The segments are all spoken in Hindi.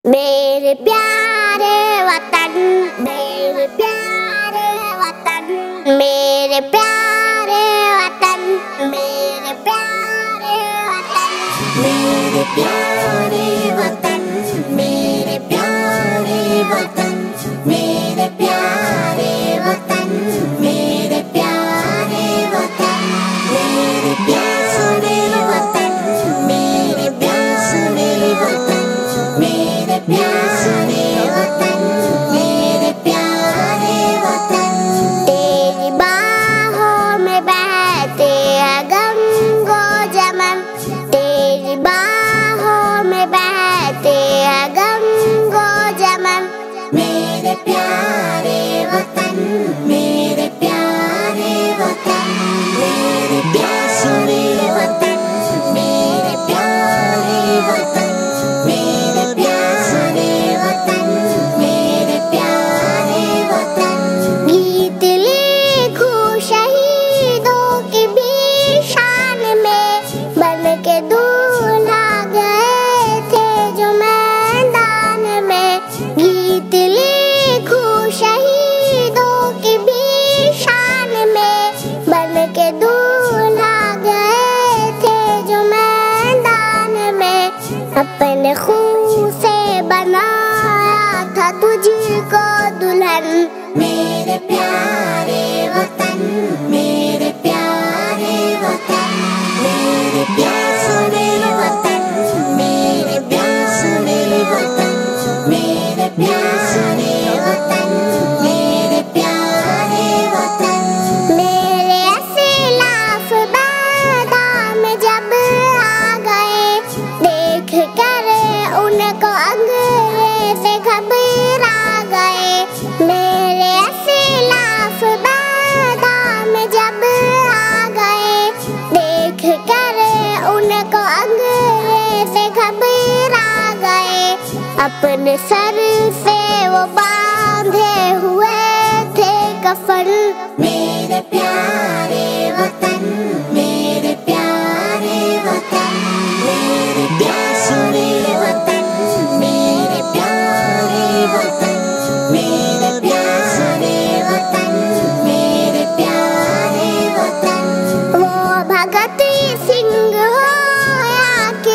मेरे प्यारे वतन, मेरे प्यारे वतन, मेरे प्यारे वतन, मेरे प्यारे वतन, मेरे प्यारे वतन, मेरे प्यारे वतन, मेरे प्यारे वतन, मेरे प्यारे वतन, मेरे प्यारे वतन, मेरे प्यारे वतन, मेरे प्यारे वतन, मेरे प्यारे वतन। तेरी बाहों में बहते हैं गंगो जमन, तेरी बाहों में बहते हैं गंगो जमन। मेरे प्यारे वतन, मेरे प्यारे वतन, मेरे प्यारे वतन, मेरे प्यारे वतन, मेरे प्यारे वतन, मेरे प्यारे वतन। गीत लिखूं शहीदों की भी शान में, बन के दूल्हा गए थे जो मैदान में। गीत लिखूं शहीदों की भी शान में, बन के दूल्हा गए थे जो मैदान में। अपने खून से बनाया था तुझको दुल्हन। मेरे प्यारे वतन, मेरे प्यारे वतन, मेरे प्यारे वतन, मेरे प्यारे वतन, मेरे प्यारे वतन, मेरे प्यारे वतन। मेरे असलाफ बादाम जब आ गए, देख कर उनको अंग्रेज घबरा गए। मेरे असलाफ बादाम जब आ गए, देख कर उनको अंग्रेज घबरा गए। अपने सर से वो बांधे हुए थे कफन। मेरे प्यारे वतन, मेरे प्यारे वतन, मेरे प्यारे वतन, मेरे प्यारे वतन, मेरे प्यारे वतन, मेरे प्यारे वतन। वो भगत सिंह हो या कि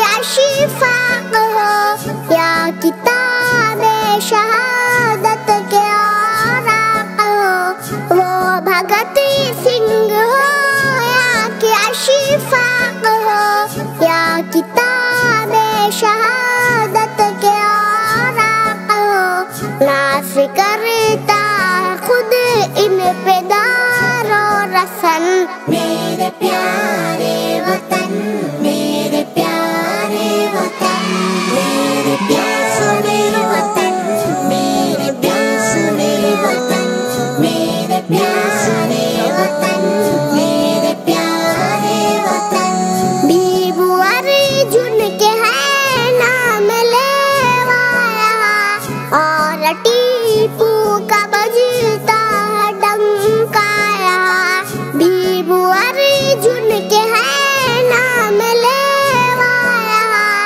अशफाक हो, या किताबे शहादत के औराक हो। वो भगत सिंह हो या कि अशफाक हो, या किताबे शहादत के औराक हो। नाज करता खुद इन पे दारो रसन। मेरे प्यारे वतन, मेरे प्यारे वतन, मेरे प्यारे वतन, मेरे प्यारे वतन, मेरे प्यारे वतन, मेरे प्यारे वतन। बीबू अर्जुन के है नाम लेवाया, और टीपू का बजता है डंकाया। बीबू अर्जुन के है नाम लेवाया,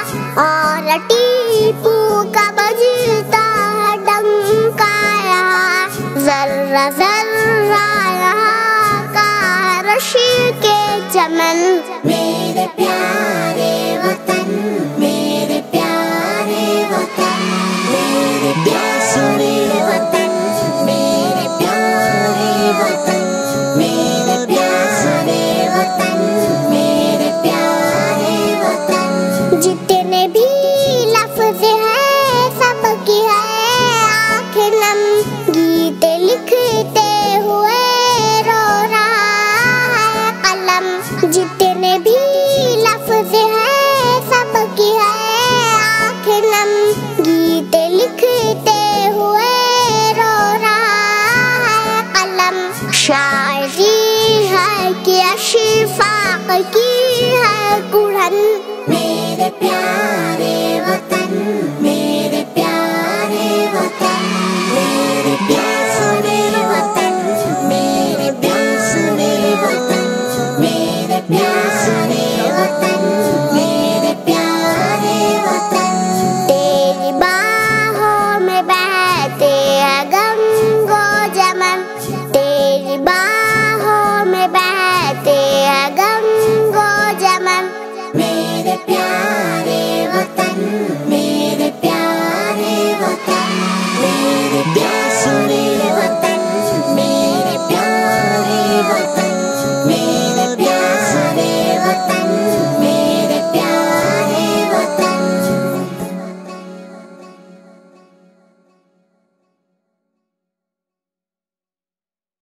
और टीपू का बजता है डंकाया। जर्रा जर्रा यहाँ का रशी के चमन। मेरे प्यारे वतन, मेरे प्यारे वतन, मेरे प्यारे वतन, मेरे प्यारे वतन, मेरे प्यारे वतन, मेरे प्यारे वतन। जितने भी लफ्ज़